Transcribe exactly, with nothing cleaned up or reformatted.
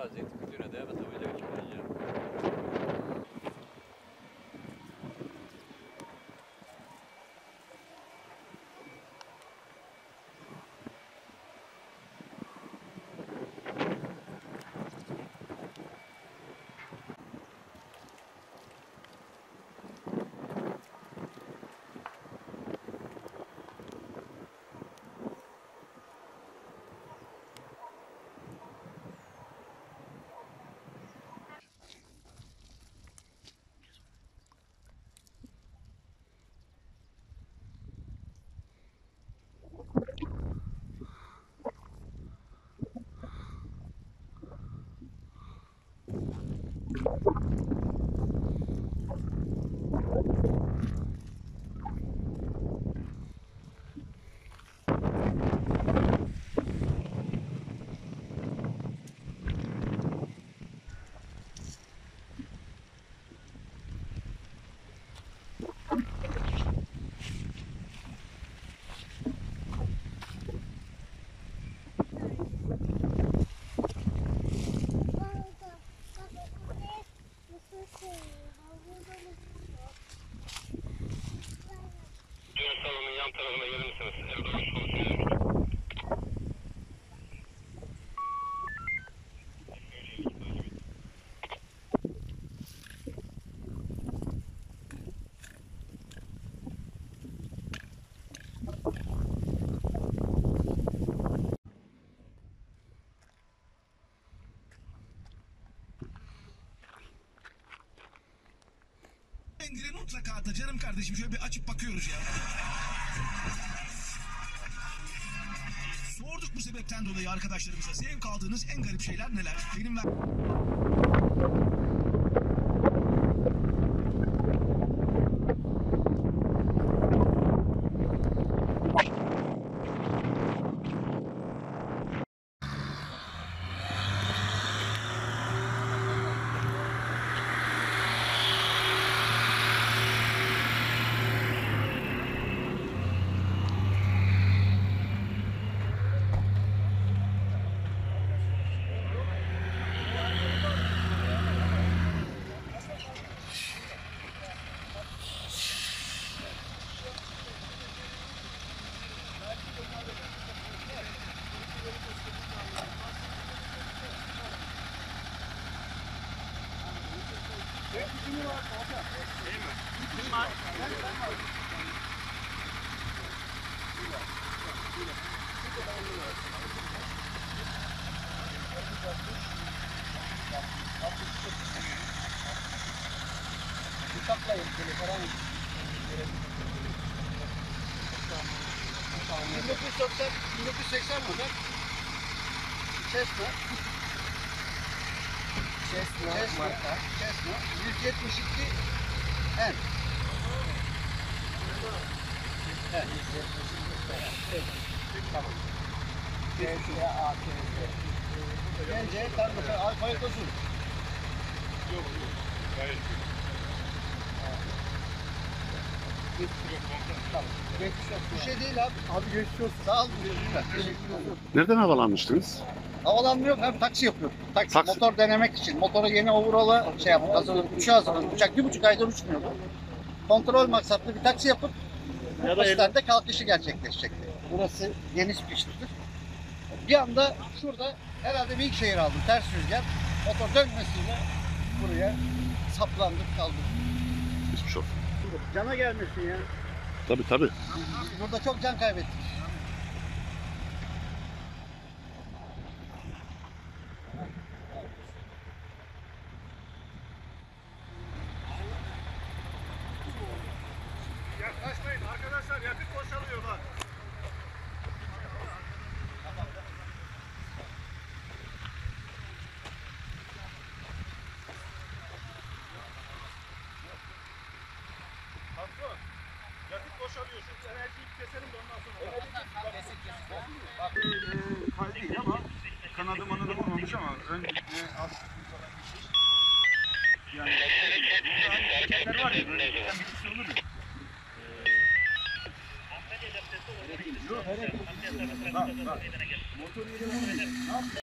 زيت كتير دائما تويلة شوية. Düğün salonunun yan tarafına gelir misiniz? Erdoğan konuşuyor. Engire mutlaka atla canım kardeşim, şöyle bir açıp bakıyoruz ya. Sorduk bu sebepten dolayı arkadaşlarımıza zevk aldığınız en garip şeyler neler? Benim ver... Uçakla ilgili falan. bin dokuz yüz doksan, bin dokuz yüz seksen model Cessna. Cessna, Cessna marka. Cessna yüz yetmiş iki N. Evet. Evet. Tamam. Cessna A T Z. Bence tam mesela alfabeto uzun. Yok yok. Gayet iyi. Tamam. Bir şey değil abi. Abi geçmiş olsun. Sağ olun. Teşekkür ederim. Nereden havalanmıştınız? Havalanmıyor, hem taksi yapıyorum. Taksi, Taksi. motor denemek için. Motora yeni overall'a şey yaptık, hazırladık, uçağı hazırladık. Uçak bir buçuk aydır uçmuyordu. Kontrol maksatlı bir taksi yapıp Pakistan'da kalkışı gerçekleşecekti. Burası geniş pisttir. Bir anda şurada herhalde büyük şehir aldım, ters rüzgar. Motor dönmesiyle buraya saplandık, kaldık. Hiçbir şey yok. Cana gelmesin ya. Tabii tabii. Burada çok can kaybettik. Yaklaşmayın arkadaşlar, yakıt boşalıyor bak. Patron, yakıt boşalıyor. Şu enerjiyi keselim de ondan sonra. Kesik kesik. Bak, kay değil ama kanadı manadı vurmamış ama ön az yani burada hani tekerler var ya, böyle bir şey olur ya. Bak bak. Motor yeri ne yapıyor?